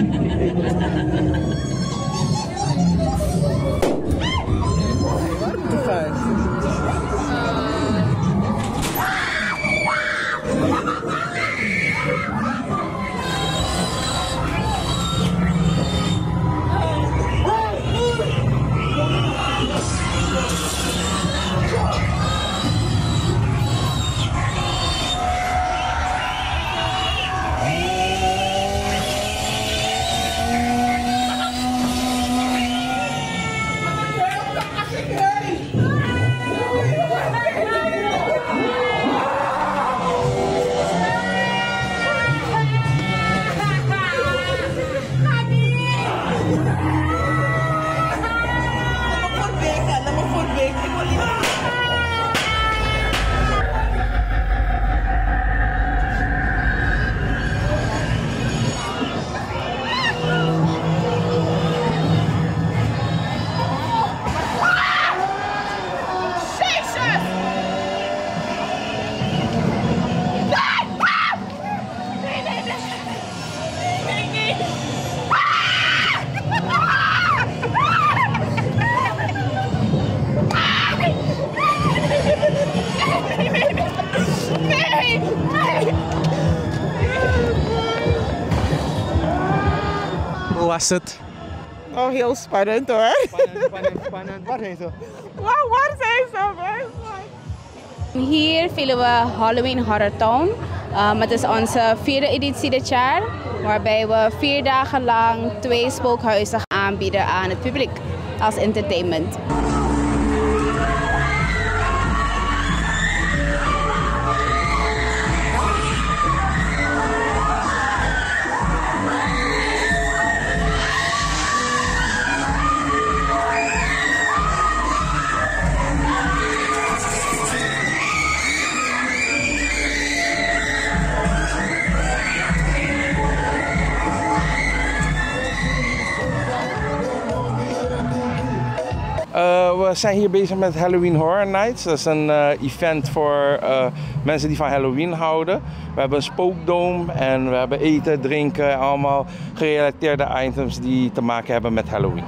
Hoe was het? Oh, heel spannend hoor. Spannend. Waar zijn ze? Waar zijn ze? Hier vieren we Halloween Horror Town. Het is onze 4e editie dit jaar, waarbij we 4 dagen lang 2 spookhuizen aanbieden aan het publiek als entertainment. We zijn hier bezig met Halloween Horror Nights. Dat is een event voor mensen die van Halloween houden. We hebben een spookdoom en we hebben eten, drinken, allemaal gerelateerde items die te maken hebben met Halloween.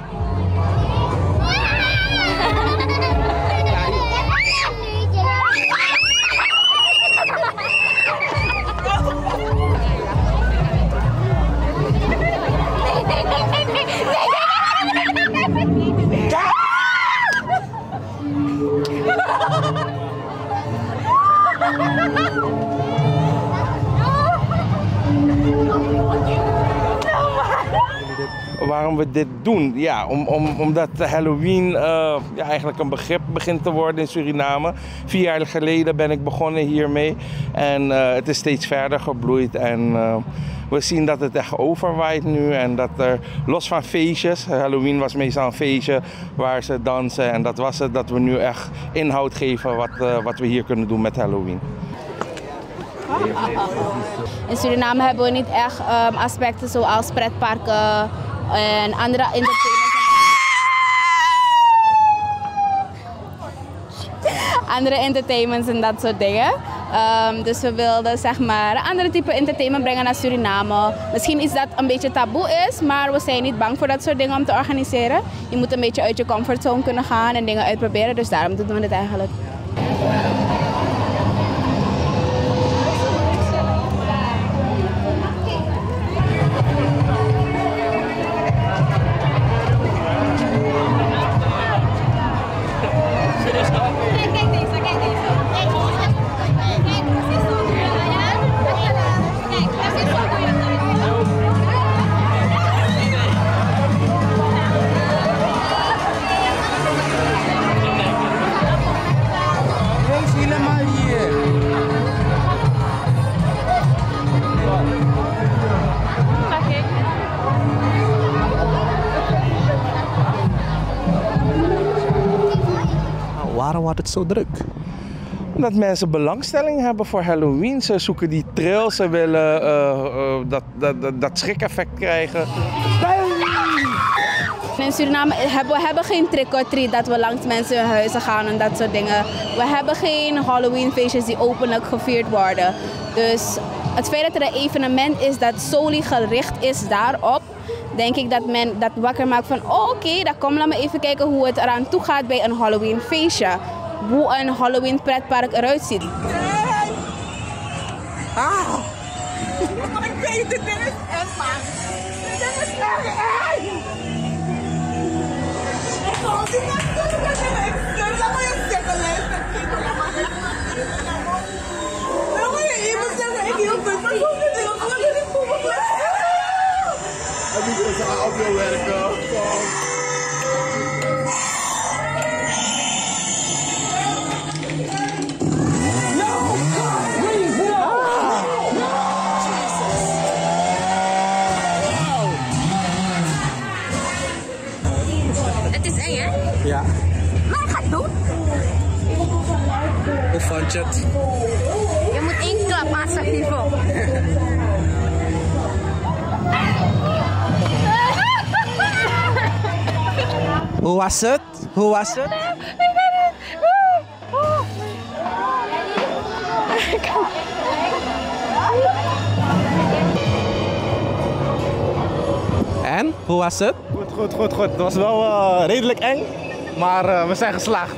Waarom we dit doen? Ja, omdat Halloween eigenlijk een begrip begint te worden in Suriname. 4 jaar geleden ben ik begonnen hiermee en het is steeds verder gebloeid. En we zien dat het echt overwaait nu en dat er los van feestjes, Halloween was meestal een feestje waar ze dansen en dat was het, dat we nu echt inhoud geven wat we hier kunnen doen met Halloween. In Suriname hebben we niet echt aspecten zoals pretparken en andere entertainments en dat soort dingen. Dus we wilden zeg maar een andere type entertainment brengen naar Suriname. Misschien iets dat een beetje taboe is, maar we zijn niet bang voor dat soort dingen om te organiseren. Je moet een beetje uit je comfortzone kunnen gaan en dingen uitproberen, dus daarom doen we het eigenlijk. Waarom wordt het zo druk? Omdat mensen belangstelling hebben voor Halloween. Ze zoeken die thrill, ze willen dat schrik-effect krijgen. In Suriname hebben we geen trick-or-treat dat we langs mensen hun huizen gaan en dat soort dingen. We hebben geen Halloween feestjes die openlijk gevierd worden. Dus het feit dat er een evenement is dat solely gericht is daarop, denk ik dat men dat wakker maakt van oké, dan kom laat me even kijken hoe het eraan toe gaat bij een Halloween feestje. Hoe een Halloween pretpark eruit ziet. Ik weet dit is echt man. Dit is echt eng. Ik ga het niet doen, laat me je zeggen, laat me je even zeggen, ik hield het, maar ik hoef het niet voor me. Ik moet eens aan audio werken. Het is eng, hè? Ja. Maar ik ga het doen. Hoe vond je het? Je moet één klap assertief op. Hoe was het? Hoe was het? En? Hoe was het? Goed. Het was wel redelijk eng, maar we zijn geslaagd.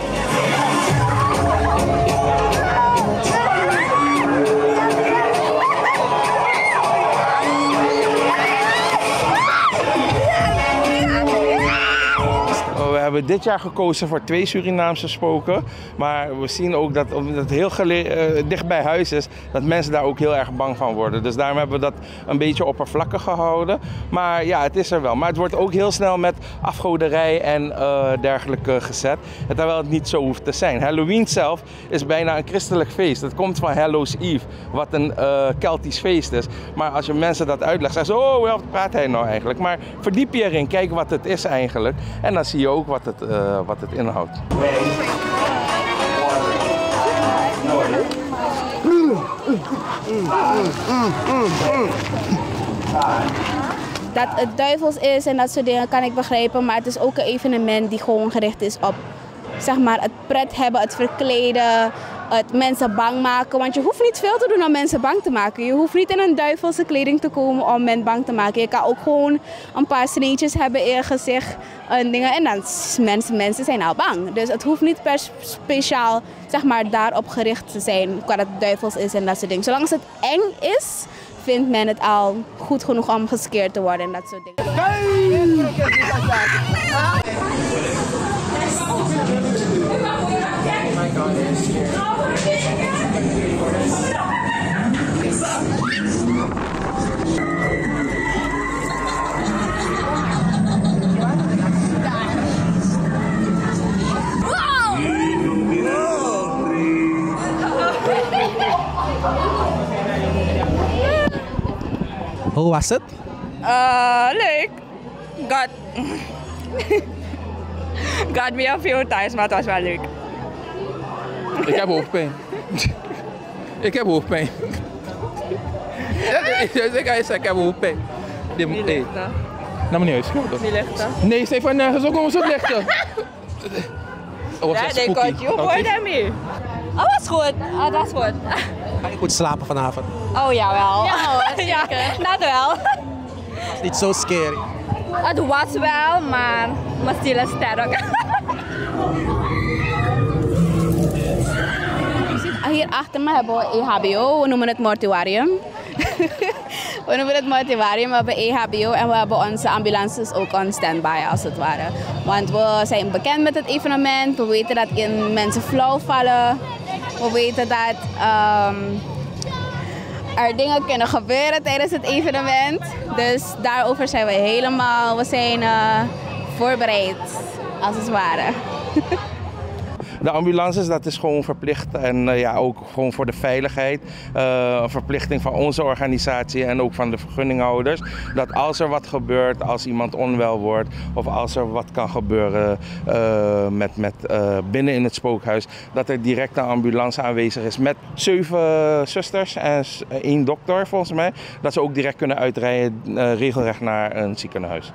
We hebben dit jaar gekozen voor 2 Surinaamse spoken. Maar we zien ook dat omdat het heel dicht bij huis is, dat mensen daar ook heel erg bang van worden. Dus daarom hebben we dat een beetje oppervlakkig gehouden. Maar ja, het is er wel. Maar het wordt ook heel snel met afgoderij en dergelijke gezet. Terwijl het niet zo hoeft te zijn. Halloween zelf is bijna een christelijk feest. Het komt van Hallows Eve, wat een Keltisch feest is. Maar als je mensen dat uitlegt, zeggen ze, oh, wat praat hij nou eigenlijk? Maar verdiep je erin, kijk wat het is eigenlijk. En dan zie je ook wat het inhoudt. Dat het duivels is en dat soort dingen kan ik begrijpen, maar het is ook een evenement die gewoon gericht is op, zeg maar, het pret hebben, het verkleden, het mensen bang maken. Want je hoeft niet veel te doen om mensen bang te maken. Je hoeft niet in een duivelse kleding te komen om mensen bang te maken. Je kan ook gewoon een paar sneetjes hebben in je gezicht en dingen. En dan mensen zijn al bang. Dus het hoeft niet per speciaal, zeg maar, daarop gericht te zijn qua dat het duivels is en dat soort dingen. Zolang het eng is, vindt men het al goed genoeg om geskeerd te worden en dat soort dingen. Hoe was het? Leuk. Got me a few times, maar het was wel leuk. Ik heb hoofdpijn. Ik heb hoofdpijn. Ik heb hoofdpijn. Niet lichten. Nou, meneer, is schuldig. Niet lichten. Nee, ze van nergens ook om zo lichten. Oh, Ja, they got you more than me. Oh, was goed. Oh, dat is goed. Ga je goed slapen vanavond? Oh, jawel. Ja hoor, Ja, zeker. dat wel. Het is niet zo scary. Het was wel, maar mijn stil is sterk. Hier achter me hebben we EHBO, we noemen het mortuarium. We noemen het mortuarium, we hebben EHBO en we hebben onze ambulances ook on standby als het ware. Want we zijn bekend met het evenement, we weten dat mensen flauw vallen. We weten dat er dingen kunnen gebeuren tijdens het evenement. Dus daarover zijn we zijn voorbereid als het ware. De ambulances, dat is gewoon verplicht en ja, ook gewoon voor de veiligheid. Een verplichting van onze organisatie en ook van de vergunninghouders. Dat als er wat gebeurt, als iemand onwel wordt of als er wat kan gebeuren binnen in het spookhuis, dat er direct een ambulance aanwezig is met 7 zusters en 1 dokter volgens mij. Dat ze ook direct kunnen uitrijden regelrecht naar een ziekenhuis.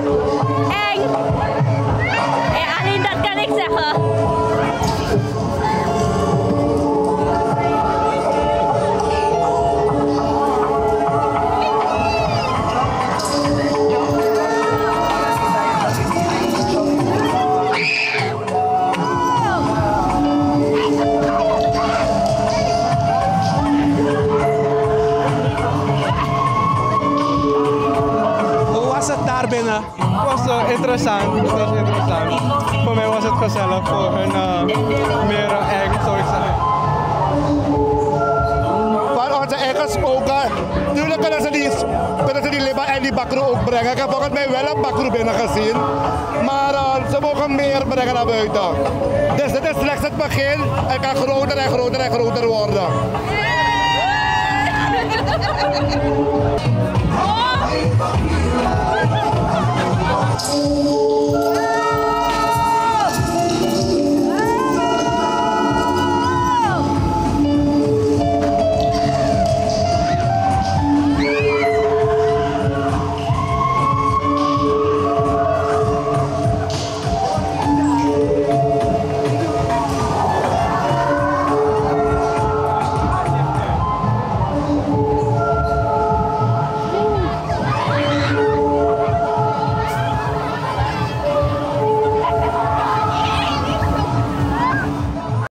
Eng. Alleen dat kan ik zeggen. Daar binnen. Het was interessant. Het was interessant. Voor mij was het gezellig. Voor hun meer eng, zou ik zeggen. Van onze eigen spoken. Natuurlijk kunnen ze die Liba en die bakru ook brengen. Ik heb volgens mij wel een bakru binnen gezien. Maar ze mogen meer brengen naar buiten. Dus dit is slechts het begin. Het kan groter en groter en groter worden. Oh.